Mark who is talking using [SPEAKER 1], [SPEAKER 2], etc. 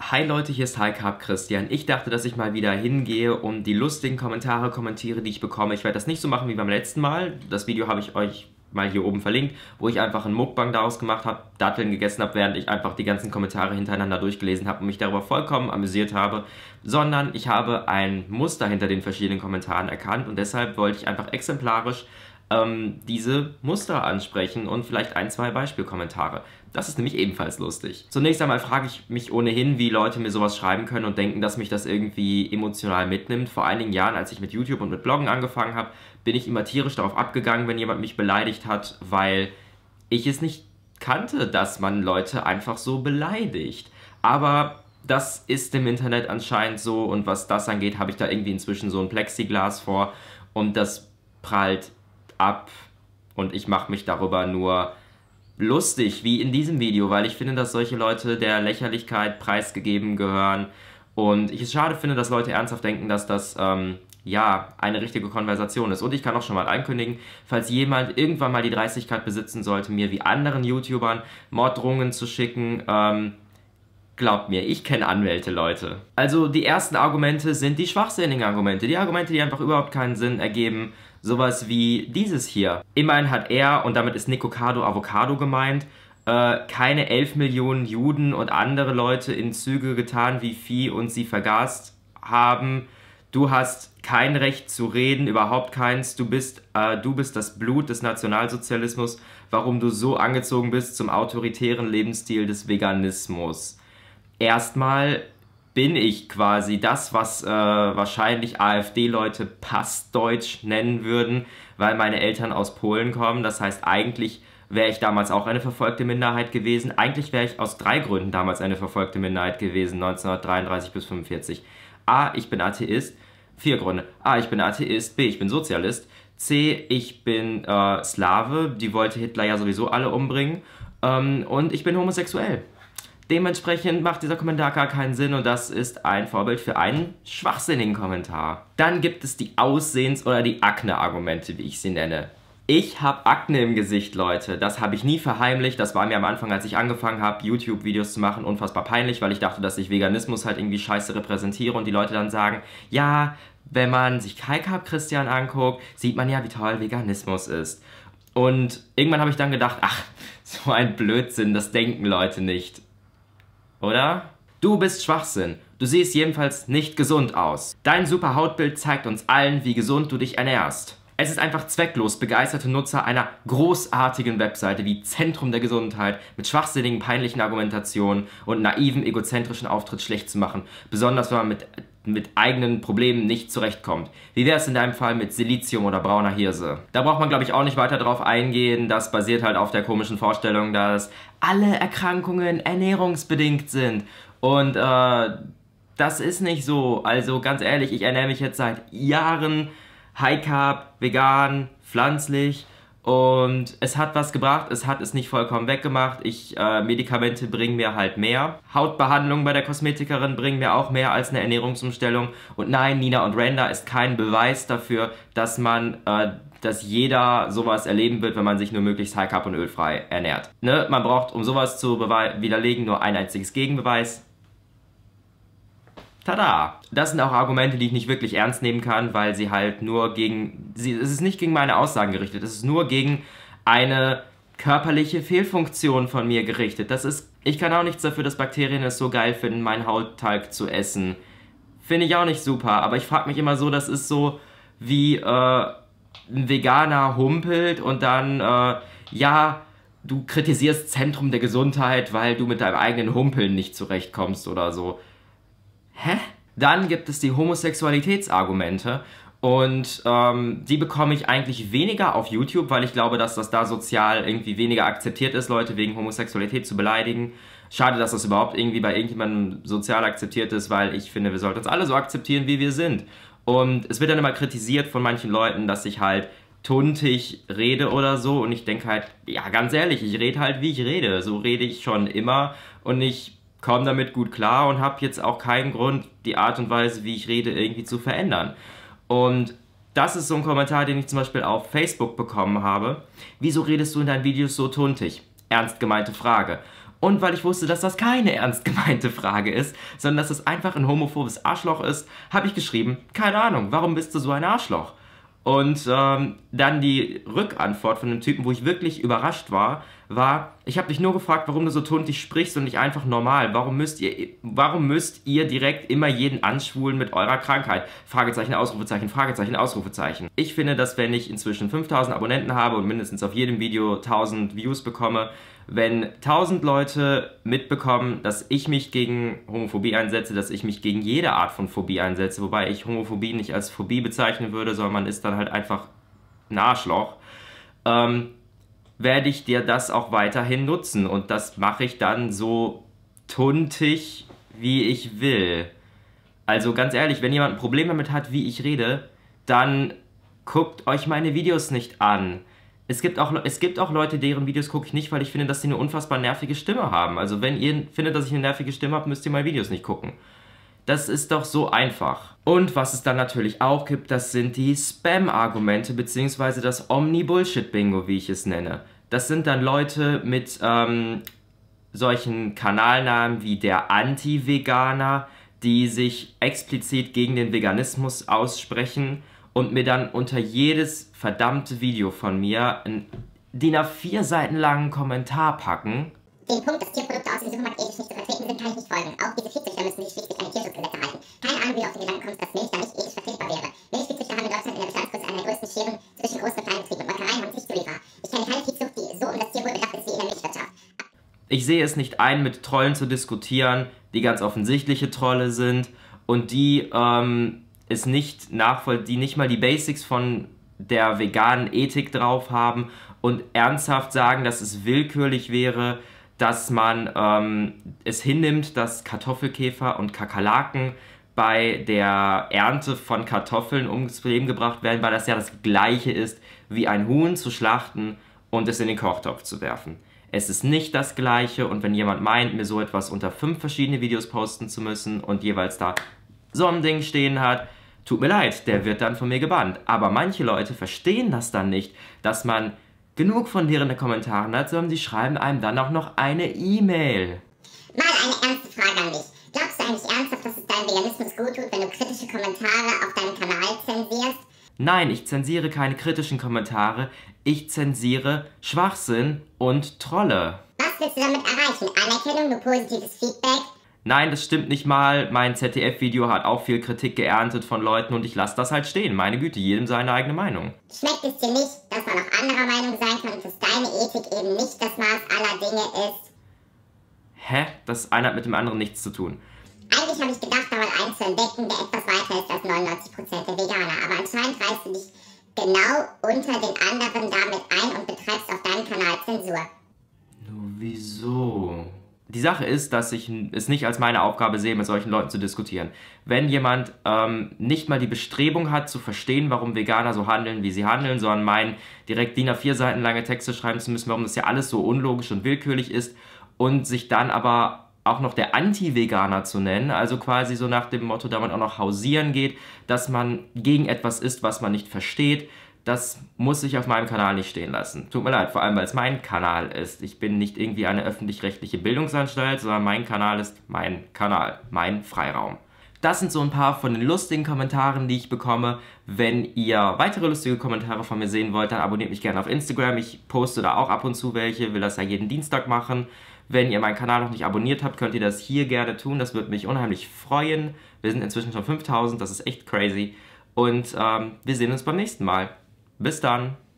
[SPEAKER 1] Hi Leute, hier ist High Carb Christian. Ich dachte, dass ich mal wieder hingehe und die lustigen Kommentare kommentiere, die ich bekomme. Ich werde das nicht so machen wie beim letzten Mal. Das Video habe ich euch mal hier oben verlinkt, wo ich einfach einen Mukbang daraus gemacht habe, Datteln gegessen habe, während ich einfach die ganzen Kommentare hintereinander durchgelesen habe und mich darüber vollkommen amüsiert habe. Sondern ich habe ein Muster hinter den verschiedenen Kommentaren erkannt und deshalb wollte ich einfach exemplarisch diese Muster ansprechen und vielleicht ein, zwei Beispielkommentare. Das ist nämlich ebenfalls lustig. Zunächst einmal frage ich mich ohnehin, wie Leute mir sowas schreiben können und denken, dass mich das irgendwie emotional mitnimmt. Vor einigen Jahren, als ich mit YouTube und mit Bloggen angefangen habe, bin ich immer tierisch darauf abgegangen, wenn jemand mich beleidigt hat, weil ich es nicht kannte, dass man Leute einfach so beleidigt. Aber das ist im Internet anscheinend so und was das angeht, habe ich da irgendwie inzwischen so ein Plexiglas vor und das prallt ab und ich mache mich darüber nur lustig, wie in diesem Video, weil ich finde, dass solche Leute der Lächerlichkeit preisgegeben gehören und ich es schade finde, dass Leute ernsthaft denken, dass das, ja, eine richtige Konversation ist. Und ich kann auch schon mal ankündigen, falls jemand irgendwann mal die Dreistigkeit besitzen sollte, mir wie anderen YouTubern Morddrohungen zu schicken, glaubt mir, ich kenne Anwälte, Leute. Also die ersten Argumente sind die schwachsinnigen Argumente, die Argumente, die einfach überhaupt keinen Sinn ergeben. Sowas wie dieses hier. Immerhin hat er, und damit ist Nikocado Avocado gemeint, keine 11 Millionen Juden und andere Leute in Züge getan wie Vieh und sie vergast haben. Du hast kein Recht zu reden, überhaupt keins. Du bist das Blut des Nationalsozialismus, warum du so angezogen bist zum autoritären Lebensstil des Veganismus. Erstmal bin ich quasi das, was wahrscheinlich AfD-Leute Passdeutsch nennen würden, weil meine Eltern aus Polen kommen. Das heißt, eigentlich wäre ich damals auch eine verfolgte Minderheit gewesen. Eigentlich wäre ich aus 3 Gründen damals eine verfolgte Minderheit gewesen, 1933 bis 1945. A, ich bin Atheist. 4 Gründe. A, ich bin Atheist. B, ich bin Sozialist. C, ich bin Slave. Die wollte Hitler ja sowieso alle umbringen. Und ich bin homosexuell. Dementsprechend macht dieser Kommentar gar keinen Sinn und das ist ein Vorbild für einen schwachsinnigen Kommentar. Dann gibt es die Aussehens- oder die Akne-Argumente, wie ich sie nenne. Ich habe Akne im Gesicht, Leute. Das habe ich nie verheimlicht. Das war mir am Anfang, als ich angefangen habe, YouTube-Videos zu machen, unfassbar peinlich, weil ich dachte, dass ich Veganismus halt irgendwie scheiße repräsentiere und die Leute dann sagen, ja, wenn man sich High Carb Christian anguckt, sieht man ja, wie toll Veganismus ist. Und irgendwann habe ich dann gedacht, ach, so ein Blödsinn, das denken Leute nicht. Oder? Du bist Schwachsinn. Du siehst jedenfalls nicht gesund aus. Dein super Hautbild zeigt uns allen, wie gesund du dich ernährst. Es ist einfach zwecklos, begeisterte Nutzer einer großartigen Webseite wie Zentrum der Gesundheit mit schwachsinnigen, peinlichen Argumentationen und naiven, egozentrischen Auftritt schlecht zu machen. Besonders wenn man mit eigenen Problemen nicht zurechtkommt. Wie wäre es in deinem Fall mit Silizium oder brauner Hirse? Da braucht man, glaube ich, auch nicht weiter drauf eingehen. Das basiert halt auf der komischen Vorstellung, dass alle Erkrankungen ernährungsbedingt sind. Und das ist nicht so. Also ganz ehrlich, ich ernähre mich jetzt seit Jahren High Carb, vegan, pflanzlich. Und es hat was gebracht, es hat es nicht vollkommen weggemacht. Medikamente bringen mir halt mehr. Hautbehandlungen bei der Kosmetikerin bringen mir auch mehr als eine Ernährungsumstellung. Und nein, Nina und Randa ist kein Beweis dafür, dass dass jeder sowas erleben wird, wenn man sich nur möglichst High Carb und ölfrei ernährt. Ne? Man braucht, um sowas zu widerlegen, nur ein einziges Gegenbeweis. Tada! Das sind auch Argumente, die ich nicht wirklich ernst nehmen kann, weil sie halt nur es ist nicht gegen meine Aussagen gerichtet, es ist nur gegen eine körperliche Fehlfunktion von mir gerichtet. Ich kann auch nichts dafür, dass Bakterien es so geil finden, meinen Hauttalg zu essen. Finde ich auch nicht super, aber ich frage mich immer so, das ist so wie ein Veganer humpelt und dann, ja, du kritisierst Zentrum der Gesundheit, weil du mit deinem eigenen Humpeln nicht zurechtkommst oder so. Hä? Dann gibt es die Homosexualitätsargumente und die bekomme ich eigentlich weniger auf YouTube, weil ich glaube, dass das da sozial irgendwie weniger akzeptiert ist, Leute wegen Homosexualität zu beleidigen. Schade, dass das überhaupt irgendwie bei irgendjemandem sozial akzeptiert ist, weil ich finde, wir sollten uns alle so akzeptieren, wie wir sind. Und es wird dann immer kritisiert von manchen Leuten, dass ich halt tuntig rede oder so und ich denke halt, ja ganz ehrlich, ich rede halt, wie ich rede. So rede ich schon immer und ich komme damit gut klar und habe jetzt auch keinen Grund, die Art und Weise, wie ich rede, irgendwie zu verändern. Und das ist so ein Kommentar, den ich zum Beispiel auf Facebook bekommen habe. Wieso redest du in deinen Videos so tuntig? Ernst gemeinte Frage. Und weil ich wusste, dass das keine ernst gemeinte Frage ist, sondern dass es einfach ein homophobes Arschloch ist, habe ich geschrieben, keine Ahnung, warum bist du so ein Arschloch? Und dann die Rückantwort von dem Typen, wo ich wirklich überrascht war, ich habe dich nur gefragt, warum du so tuntig sprichst und nicht einfach normal. Warum müsst ihr direkt immer jeden anschwulen mit eurer Krankheit? Fragezeichen, Ausrufezeichen, Fragezeichen, Ausrufezeichen. Ich finde, dass wenn ich inzwischen 5000 Abonnenten habe und mindestens auf jedem Video 1000 Views bekomme, wenn 1000 Leute mitbekommen, dass ich mich gegen Homophobie einsetze, dass ich mich gegen jede Art von Phobie einsetze, wobei ich Homophobie nicht als Phobie bezeichnen würde, sondern man ist dann halt einfach ein Arschloch, werde ich dir das auch weiterhin nutzen. Und das mache ich dann so tuntig, wie ich will. Also ganz ehrlich, wenn jemand ein Problem damit hat, wie ich rede, dann guckt euch meine Videos nicht an. Es gibt auch Leute, deren Videos gucke ich nicht, weil ich finde, dass sie eine unfassbar nervige Stimme haben. Also wenn ihr findet, dass ich eine nervige Stimme habe, müsst ihr meine Videos nicht gucken. Das ist doch so einfach. Und was es dann natürlich auch gibt, das sind die Spam-Argumente, beziehungsweise das Omni-Bullshit-Bingo, wie ich es nenne. Das sind dann Leute mit solchen Kanalnamen wie der Anti-Veganer, die sich explizit gegen den Veganismus aussprechen und mir dann unter jedes verdammte Video von mir einen DIN A4 Seiten langen Kommentar packen.
[SPEAKER 2] Den Punkt, dass Tierprodukte aus dem Supermarkt ethisch nicht zu vertreten sind, kann ich nicht folgen. Auch diese Viehzüchter müssen sich schlichtweg an die Tierschutzgesetze halten. Keine Ahnung, wie du auf den Gedanken kommst, dass Milch da nicht ethisch vertretbar wäre. Milchviehzüchter haben in Deutschland in der Bestandsgröße eine der größten Scheren zwischen großen und kleinen Betrieben. Und Molkereien haben Züchtzulieferer. Ich kenne keine Viehzucht, die so um das Tierwohl bedacht ist wie in der Milchwirtschaft.
[SPEAKER 1] Ich sehe es nicht ein, mit Trollen zu diskutieren, die ganz offensichtliche Trolle sind und die die nicht mal die Basics von der veganen Ethik drauf haben und ernsthaft sagen, dass es willkürlich wäre, dass man es hinnimmt, dass Kartoffelkäfer und Kakerlaken bei der Ernte von Kartoffeln ums Leben gebracht werden, weil das ja das Gleiche ist, wie ein Huhn zu schlachten und es in den Kochtopf zu werfen. Es ist nicht das Gleiche und wenn jemand meint, mir so etwas unter 5 verschiedene Videos posten zu müssen und jeweils da so ein Ding stehen hat, tut mir leid, der wird dann von mir gebannt. Aber manche Leute verstehen das dann nicht, dass man genug von deren Kommentaren hat, sondern sie schreiben einem dann auch noch eine E-Mail.
[SPEAKER 2] Mal eine ernste Frage an dich. Glaubst du eigentlich ernsthaft, dass es deinem Veganismus gut tut, wenn du kritische Kommentare auf deinem Kanal zensierst?
[SPEAKER 1] Nein, ich zensiere keine kritischen Kommentare, ich zensiere Schwachsinn und Trolle.
[SPEAKER 2] Was willst du damit erreichen? Anerkennung, nur positives Feedback?
[SPEAKER 1] Nein, das stimmt nicht mal. Mein ZDF-Video hat auch viel Kritik geerntet von Leuten und ich lasse das halt stehen. Meine Güte, jedem seine eigene Meinung.
[SPEAKER 2] Schmeckt es dir nicht, dass man auch anderer Meinung sein kann und dass deine Ethik eben nicht das Maß aller Dinge ist?
[SPEAKER 1] Hä? Das eine hat mit dem anderen nichts zu tun.
[SPEAKER 2] Eigentlich habe ich gedacht, da mal einen zu entdecken, der etwas weiter ist als 99% der Veganer. Aber anscheinend reißt du dich genau unter den anderen damit ein und betreibst auf deinem Kanal Zensur.
[SPEAKER 1] Nur wieso? Die Sache ist, dass ich es nicht als meine Aufgabe sehe, mit solchen Leuten zu diskutieren. Wenn jemand nicht mal die Bestrebung hat, zu verstehen, warum Veganer so handeln, wie sie handeln, sondern meinen, direkt DIN A4 Seiten lange Texte schreiben zu müssen, warum das ja alles so unlogisch und willkürlich ist und sich dann aber auch noch der Anti-Veganer zu nennen, also quasi so nach dem Motto, da man auch noch hausieren geht, dass man gegen etwas ist, was man nicht versteht, das muss ich auf meinem Kanal nicht stehen lassen. Tut mir leid, vor allem weil es mein Kanal ist. Ich bin nicht irgendwie eine öffentlich-rechtliche Bildungsanstalt, sondern mein Kanal ist mein Kanal, mein Freiraum. Das sind so ein paar von den lustigen Kommentaren, die ich bekomme. Wenn ihr weitere lustige Kommentare von mir sehen wollt, dann abonniert mich gerne auf Instagram. Ich poste da auch ab und zu welche, will das ja jeden Dienstag machen. Wenn ihr meinen Kanal noch nicht abonniert habt, könnt ihr das hier gerne tun. Das würde mich unheimlich freuen. Wir sind inzwischen schon 5000, das ist echt crazy. Und wir sehen uns beim nächsten Mal. Bis dann!